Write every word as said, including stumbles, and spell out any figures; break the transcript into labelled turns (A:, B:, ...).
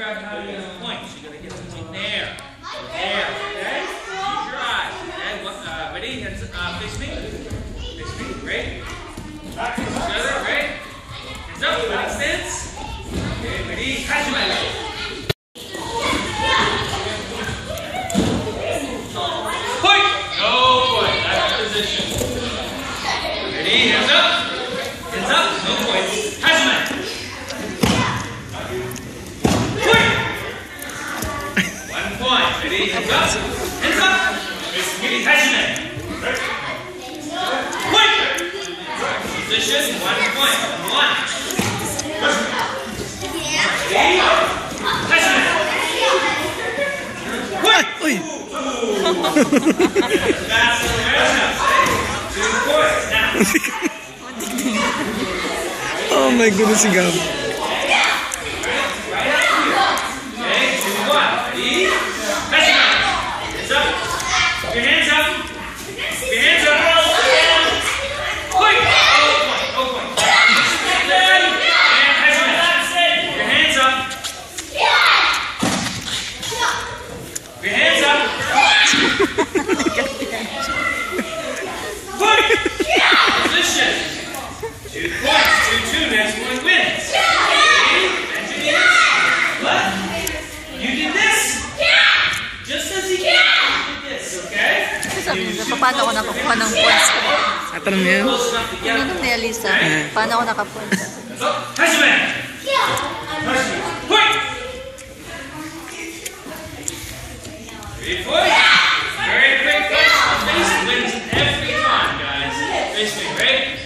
A: out how to get the points. You gotta get something there. There, okay? Use your eyes. Okay? Uh, ready? Hands, uh, face me. Face me. Great. Back together. Great. Hands up. Fighting stance. Okay, ready? Hajime. Ready? Hands up. Hands up. No points. Hajime. Point. One point. Ready? Hands up. Hands up. Ready? Hajime. Point. Position. One point. One. Ready? Hajime. Point. That's the measure. Two points now.
B: Oh my goodness, Gab.
A: Okay, two, one. Ready? Hands up. Your hands up. Your hands up. Point. Oh, point. Oh, point. And Hajime. Your hands up. Your hands up. Point. Position. Two points. Two, two. Next one wins. Ready? What? You did this? Just as he did. You did this, okay?
C: Sabi nila, paano ako nakakuha ng points ko?
B: Atanong yan?
C: Tinanong ni Alyza, paano ako nakapoints?
A: Hajime! Point! Three points. Very quick. Face wins every time, guys. Face me, right?